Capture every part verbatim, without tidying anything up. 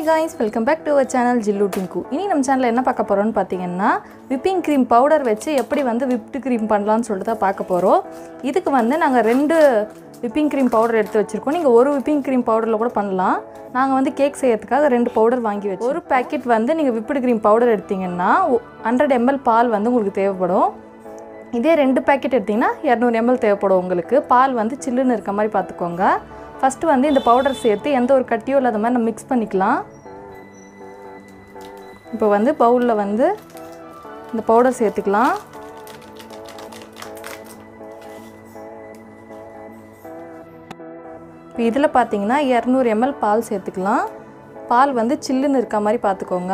guys, welcome back to our channel Jillu Tinku. இனி நம்ம சேனல்ல என்ன பார்க்க போறோம்னு பாத்தீங்கன்னா whipping cream powder வச்சு எப்படி வந்து whipped cream பண்ணலாம்னு சொல்லிட்டு தான் பார்க்க போறோம். இதுக்கு வந்து நாங்க ரெண்டு whipping cream powder எடுத்து வச்சிருக்கோம். நீங்க ஒரு whipping cream powderல கூட பண்ணலாம். நாங்க வந்து கேக் செய்யறதுக்காக ரெண்டு பவுடர் வாங்கி வச்சிருக்கோம். ஒரு பாக்கெட் வந்து நீங்க whipped cream powder எடுத்தீங்கன்னா one hundred milliliters பால் வந்து உங்களுக்கு தேவைப்படும். இதே ரெண்டு பாக்கெட் எடுத்தீங்கன்னா two hundred milliliters தேவைப்படும் உங்களுக்கு. பால் வந்து சில்லுன்னு இருக்க மாதிரி பாத்துக்கோங்க. First வந்து இந்த பவுடர் சேர்த்து எந்த ஒரு கட்டியோ இல்லாத மாதிரி நம்ம மிக்ஸ் பண்ணிக்கலாம். இப்போ வந்து பவுல்ல வந்து இந்த பவுடர் சேர்த்துக்கலாம். இப்போ இதில் பார்த்தீங்கன்னா two hundred milliliters பால் சேர்த்துக்கலாம். பால் வந்து சில்லுன்னு இருக்க மாதிரி பார்த்துக்கோங்க.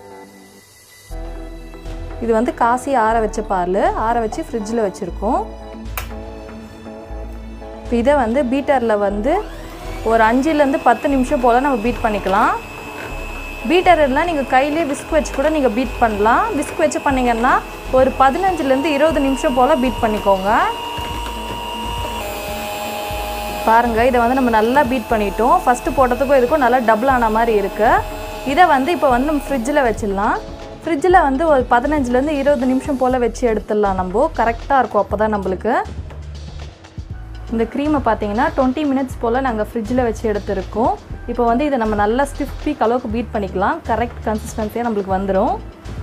இது வந்து காசி ஆற வச்ச பால், ஆற வச்சு ஃப்ரிட்ஜில் வச்சுருக்கோம். இப்போ இதை வந்து பீட்டரில் வந்து ஒரு அஞ்சுலேருந்து பத்து நிமிஷம் போல் நம்ம பீட் பண்ணிக்கலாம். பீட்டர் எல்லாம் நீங்கள் கையிலே விஸ்க் வச்சு கூட நீங்கள் பீட் பண்ணலாம். விஸ்க் வச்சு பண்ணிங்கன்னா ஒரு பதினஞ்சுலேருந்து இருபது நிமிஷம் போல் பீட் பண்ணிக்கோங்க. பாருங்கள், இதை வந்து நம்ம நல்லா பீட் பண்ணிட்டோம். ஃபஸ்ட்டு போட்டதுக்கும் இதுக்கும் நல்லா டபுள் ஆன மாதிரி இருக்குது. இதை வந்து இப்போ வந்து நம்ம ஃப்ரிட்ஜில் வச்சிடலாம். ஃப்ரிட்ஜில் வந்து ஒரு பதினஞ்சுலேருந்து இருபது நிமிஷம் போல் வச்சு எடுத்துடலாம். நம்ம கரெக்டாக இருக்கும் அப்போ தான் நம்மளுக்கு. இந்த க்ரீமை பார்த்தீங்கன்னா டுவெண்ட்டி மினிட்ஸ் போல் நாங்கள் ஃப்ரிட்ஜில் வச்சு எடுத்துருக்கோம். இப்போ வந்து இதை நம்ம நல்லா ஸ்டிஃப் பீக் அளவுக்கு பீட் பண்ணிக்கலாம். கரெக்ட் கன்சிஸ்டன்சியாக நம்மளுக்கு வந்துடும்.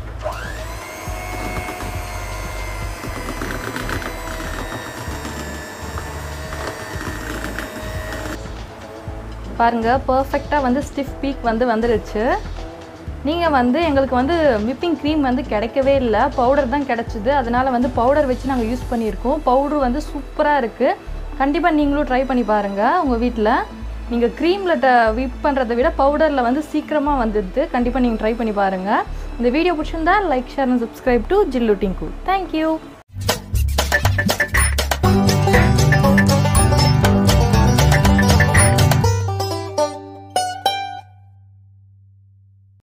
பாருங்கள், பர்ஃபெக்டாக வந்து ஸ்டிஃப் பீக் வந்து வந்துடுச்சு. நீங்கள் வந்து எங்களுக்கு வந்து விப்பிங் க்ரீம் வந்து கிடைக்கவே இல்லை, பவுடர் தான் கிடச்சிது. அதனால் வந்து பவுடர் வச்சு நாங்கள் யூஸ் பண்ணியிருக்கோம். பவுடர் வந்து சூப்பராக இருக்குது. கண்டிப்பாக நீங்களும் ட்ரை பண்ணி பாருங்கள் உங்கள் வீட்டில். நீங்கள் க்ரீமில் விப் பண்ணுறதை விட பவுடரில் வந்து சீக்கிரமாக வந்துடுது. கண்டிப்பாக நீங்கள் ட்ரை பண்ணி பாருங்கள். இந்த வீடியோ பிடிச்சிருந்தா like, share and subscribe to Jillu Dingu. Thank you.